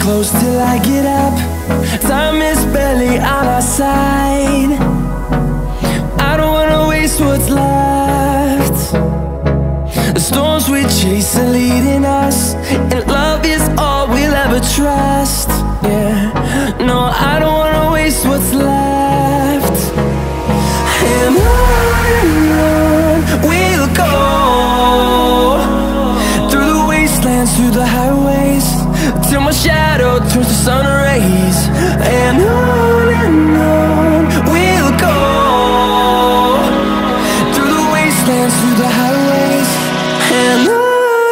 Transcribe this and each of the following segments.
close till I get up. Time is barely on our side. I don't wanna waste what's left. The storms we chase are leading us, and love is all we'll ever trust. Yeah, no, I don't wanna waste what's left. And on we'll go, through the wastelands, through the highways, till my shadow turns to sun rays. And on we'll go, through the wastelands, through the highways, and on we'll go.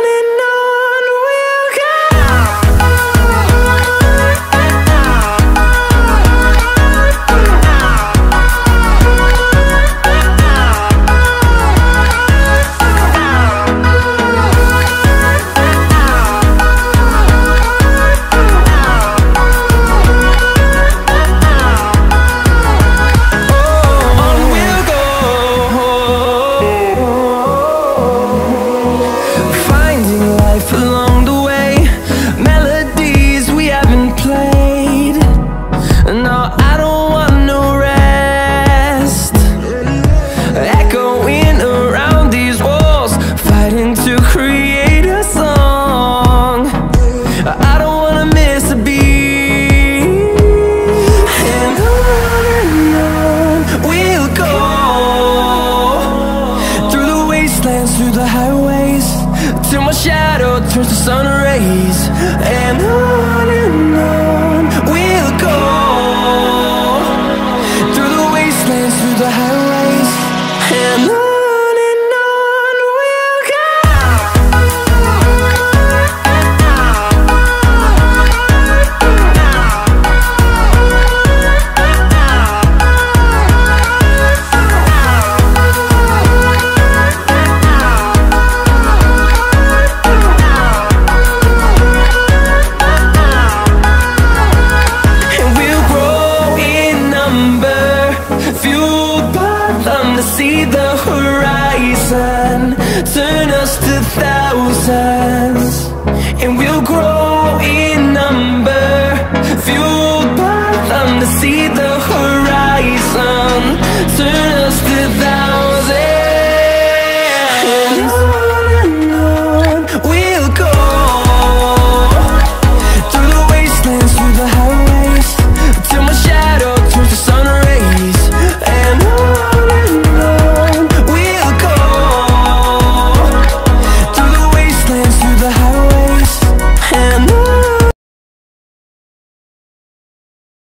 Along the way, melodies we haven't played. No, I don't want no rest. Echoing around these walls, fighting to create a song. I don't wanna miss a beat. And on we'll go, through the wastelands, through the highways, till my shadow turns to sun rays. And on we'll go, through the wastelands, through the highways, and on we'll go. See the horizon, turn us to thousands.